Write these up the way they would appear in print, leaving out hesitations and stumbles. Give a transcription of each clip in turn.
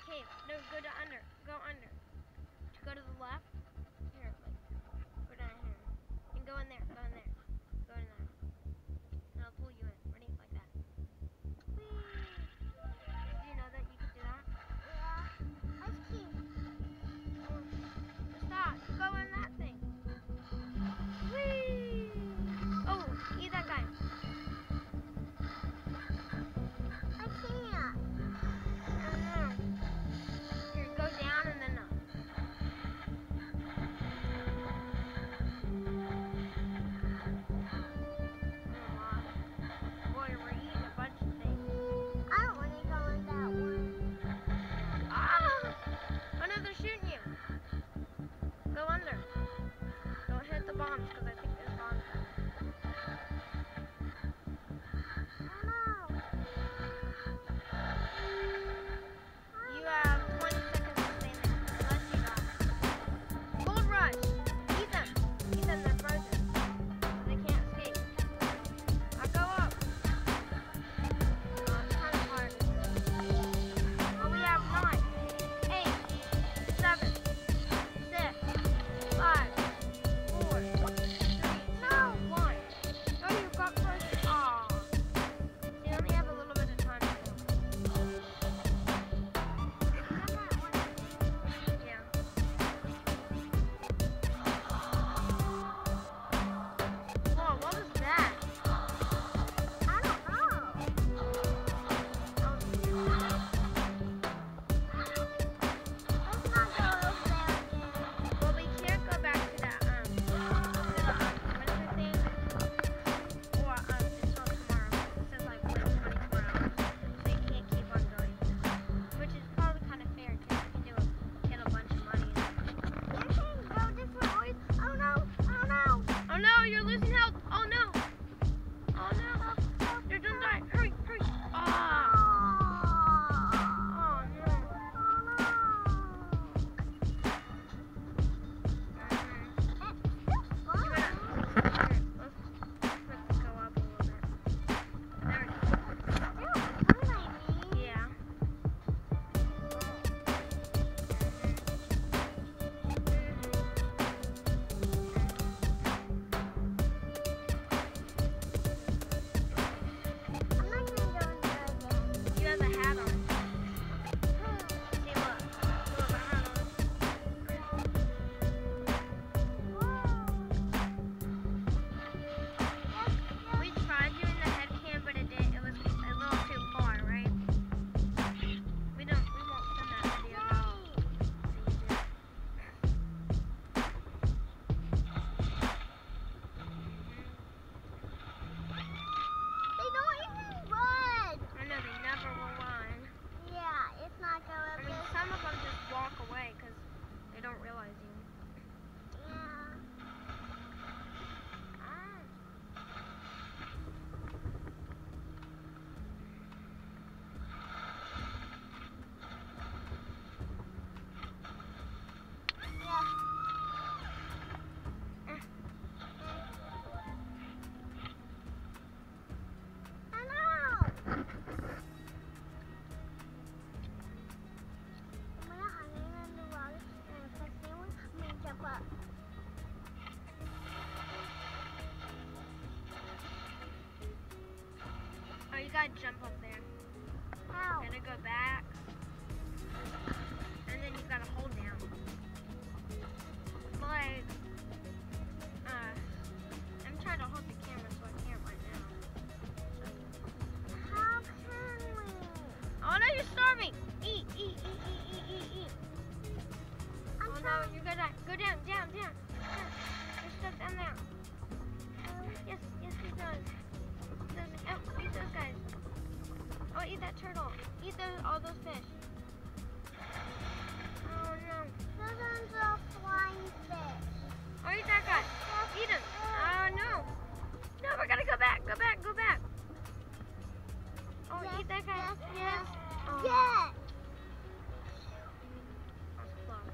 cave. No, go to under. Go under. Go to the left. Here, like, go down here. And go in there. Go in there. Go in there. And I'll pull you in. Ready? Like that. Whee! Did you know that you could do that? Yeah. Let's see. Stop. Go in that thing. Whee! Oh, eat that guy. I can't. I don't know. Here, go down and then up. Boy, we're eating a bunch of things. I don't want to go in that one. Ah! Oh no, they're shooting you. Go under. Don't hit the bombs because I think there's bombs there. Oh no. You have 20 seconds to stay there, unless you die. Gold rush! Eat them! Eat them, they're frozen. They can't escape. Now go up! Oh, it's kind of hard. Well, we have 9, 8, 7, 6, 5, 4, 3, No. 1. Oh, you got frozen. Aw. You only have a little bit of time to go. Yeah. Whoa, what was that? I don't know. Let's not go over there again. Well, we can't go back to that, winter thing, or, until tomorrow. It says, like, wait 24 hours, so you can't keep on going. Which is probably kind of fair, because you can get a bunch of money. You can go different ways. Oh no. Oh no. Oh no, you're losing health! Oh no! Oh no! You're gonna die! Hurry, hurry! Ah! Oh no! You gotta, here, let's make this go up a little bit. There we go. Yeah. You have a hat on. See, look. Look, I have on. We tried doing the head cam, but it didn't. It was a little too far, right? We won't send that video out to YouTube. They don't even run. I know they never will run. Yeah, it's not I going mean, some of them just walk away because they don't realize you. Yeah. Oh, you gotta jump up there. How? Gotta go back. And then you gotta hold down. Like, I'm trying to hold the camera so I can't right now. How can we? Oh no, you're starving! Eat, eat, eat, eat, eat, eat, eat. I'm Oh no, trying. you're gonna die. Go down, down, down. Down. You're stuck down there. Yes, yes, he does. Oh, eat those guys. Oh, eat that turtle. Eat all those fish. Oh no. Those ones are flying fish. Oh, eat that guy. Eat him. Oh no. No, we're gonna go back. Go back. Go back. Oh, Yes, eat that guy. yes, Yes. Oh, Yes. that was close.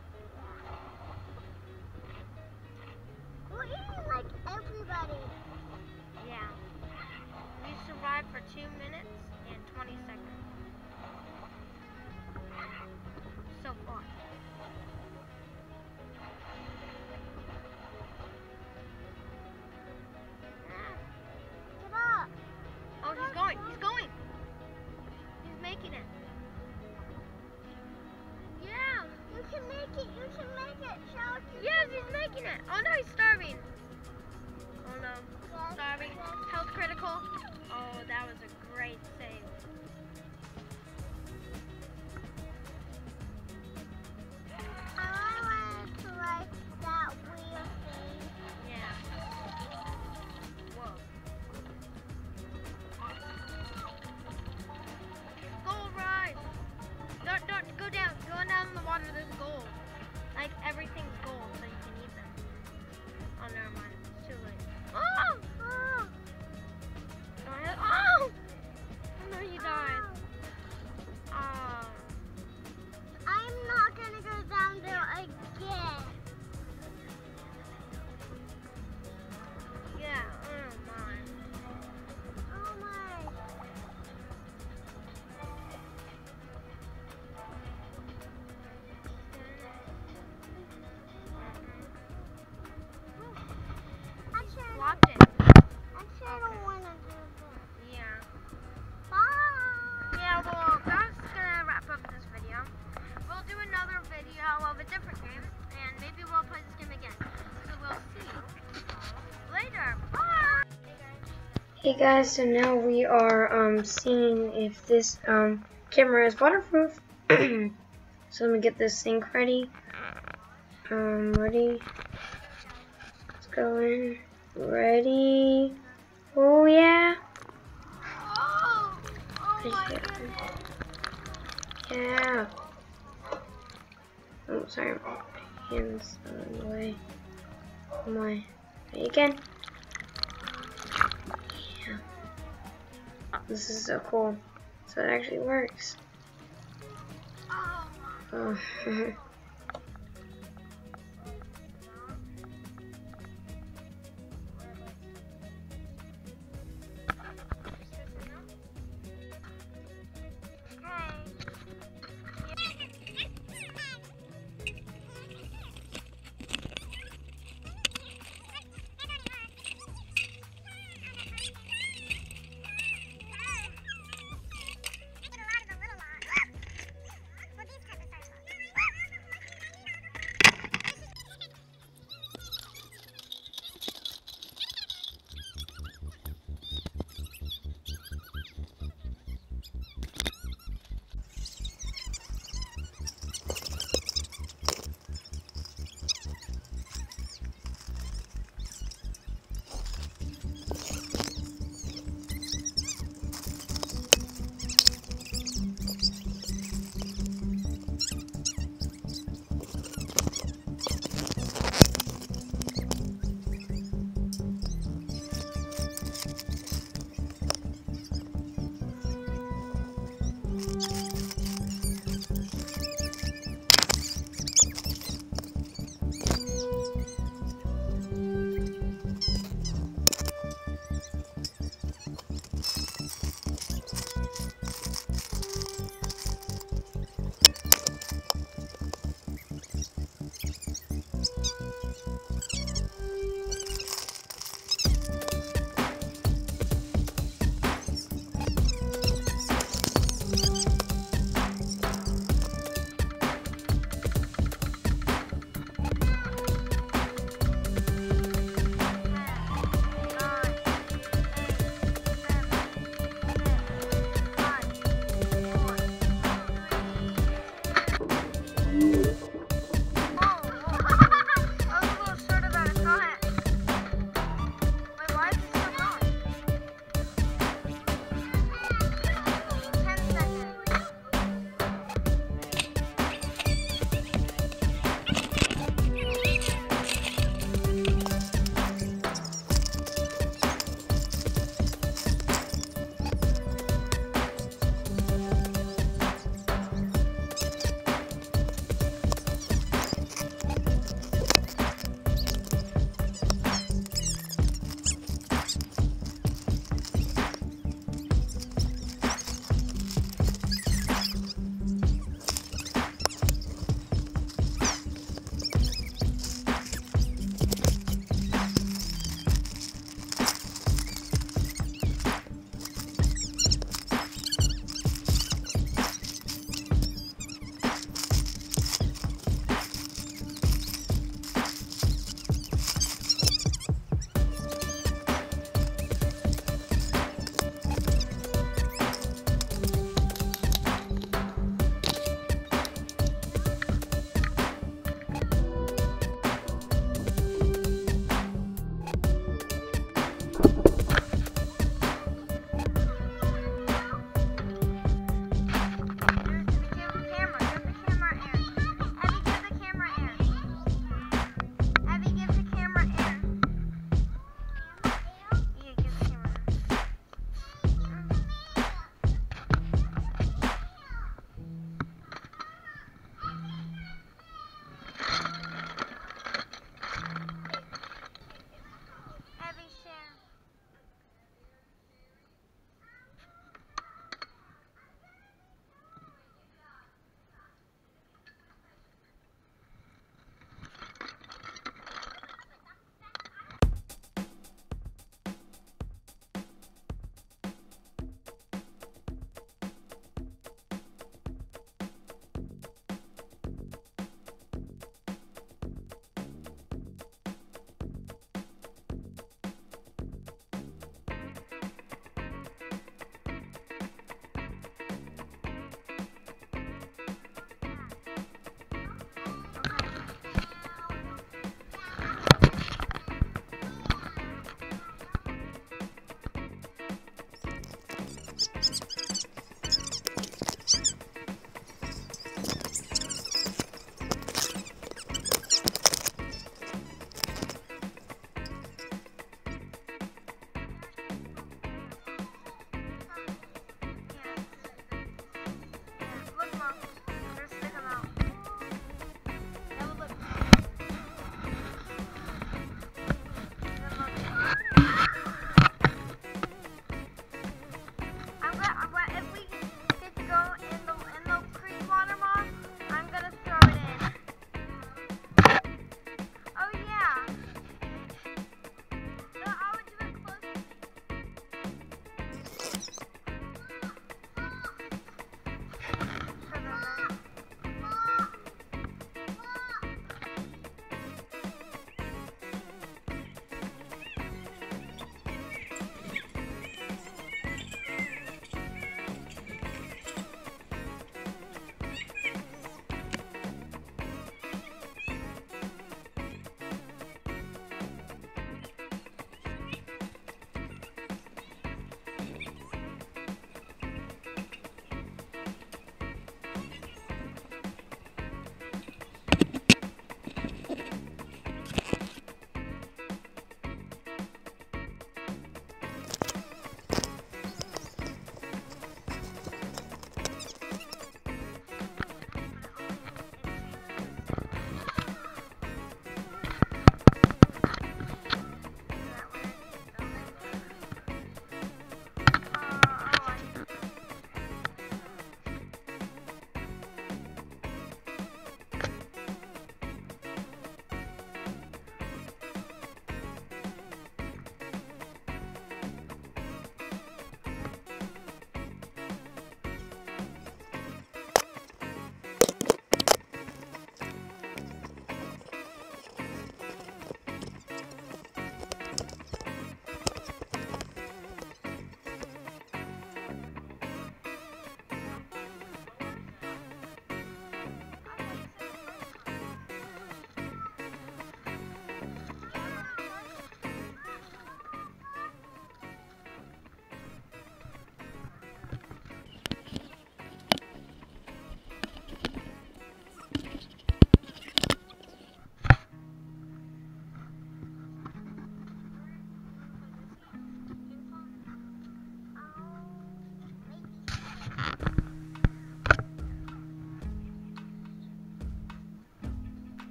We're eating like everybody. Yeah. We survived for 2 minutes and 20 seconds. looking at? Oh no, he's starving. Oh no, starving. Health critical. Oh, that was a great save. I want to try that wheel thing. Yeah. Whoa. Gold rise. Don't go down. Go down in the water. There's gold. Like everything's gold, so you can eat them. Oh, never mind. It's too late. Oh! Oh, Go ahead. Oh! No, he died. Oh. I'm not gonna go down there again. Yeah. Oh my. Oh my. Actually, Blocked it. I don't want to do this. Yeah. Bye. Yeah, well, that's gonna wrap up this video. We'll do another video of a different game, and maybe we'll play this game again. So we'll see you later. Bye! Hey guys, so now we are seeing if this camera is waterproof. So let me get this sink ready. Ready? Let's go in. Ready? Oh yeah. Oh, oh my goodness. Yeah. Oh, sorry. My hands are in the way. Oh my. Ready again. Yeah. Oh, this is so cool. So it actually works. Oh, Oh.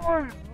Oi.